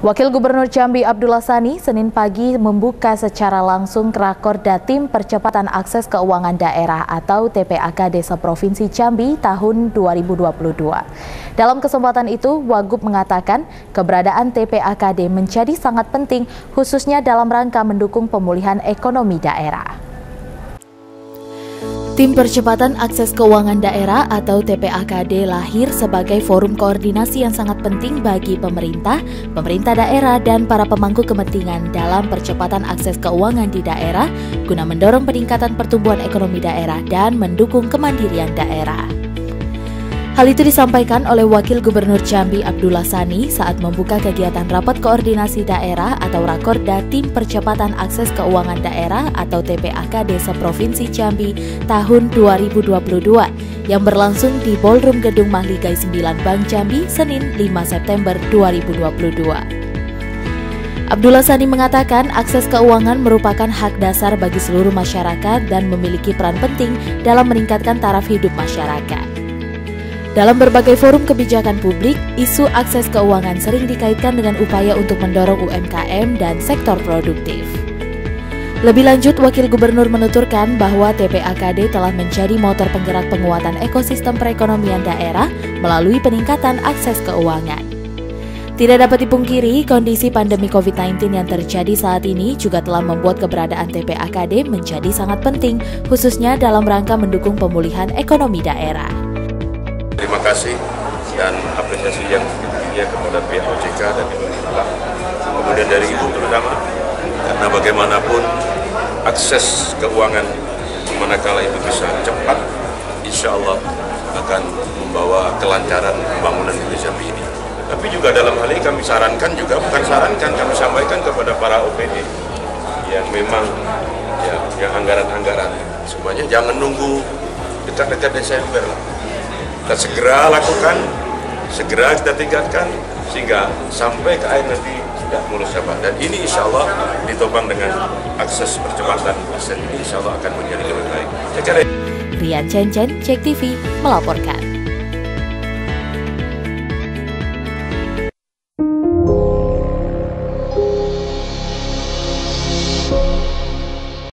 Wakil Gubernur Jambi Abdullah Sani Senin pagi membuka secara langsung Rakorda Tim Percepatan Akses Keuangan Daerah atau TPAK Desa Provinsi Jambi tahun 2022. Dalam kesempatan itu, Wagub mengatakan keberadaan TPAKD menjadi sangat penting khususnya dalam rangka mendukung pemulihan ekonomi daerah. Tim Percepatan Akses Keuangan Daerah atau TPAKD lahir sebagai forum koordinasi yang sangat penting bagi pemerintah daerah dan para pemangku kepentingan dalam percepatan akses keuangan di daerah guna mendorong peningkatan pertumbuhan ekonomi daerah dan mendukung kemandirian daerah. Hal itu disampaikan oleh Wakil Gubernur Jambi Abdullah Sani saat membuka kegiatan Rapat Koordinasi Daerah atau Rakorda Tim Percepatan Akses Keuangan Daerah atau TPAK Desa Provinsi Jambi tahun 2022 yang berlangsung di Ballroom Gedung Mahligai 9 Bank Jambi Senin 5 September 2022. Abdullah Sani mengatakan akses keuangan merupakan hak dasar bagi seluruh masyarakat dan memiliki peran penting dalam meningkatkan taraf hidup masyarakat. Dalam berbagai forum kebijakan publik, isu akses keuangan sering dikaitkan dengan upaya untuk mendorong UMKM dan sektor produktif. Lebih lanjut, Wakil Gubernur menuturkan bahwa TPAKD telah menjadi motor penggerak penguatan ekosistem perekonomian daerah melalui peningkatan akses keuangan. Tidak dapat dipungkiri, kondisi pandemi COVID-19 yang terjadi saat ini juga telah membuat keberadaan TPAKD menjadi sangat penting, khususnya dalam rangka mendukung pemulihan ekonomi daerah. Terima kasih dan apresiasi yang tinggi kepada pihak OJK dan pemerintah. Kemudian dari Ibu terutama, karena bagaimanapun akses keuangan manakala itu bisa cepat, insya Allah akan membawa kelancaran pembangunan Indonesia ini. Tapi juga dalam hal ini kami sarankan juga, bukan sarankan, kami sampaikan kepada para OPD yang memang yang anggaran-anggaran semuanya jangan nunggu dekat-dekat Desember. Kita segera lakukan, segera kita tingkatkan sehingga sampai ke akhir nanti sudah mulus apa. Dan ini insya Allah ditopang dengan akses percepatan akses ini insya Allah akan menjadi lebih baik. Rian Cencen, Cek TV melaporkan.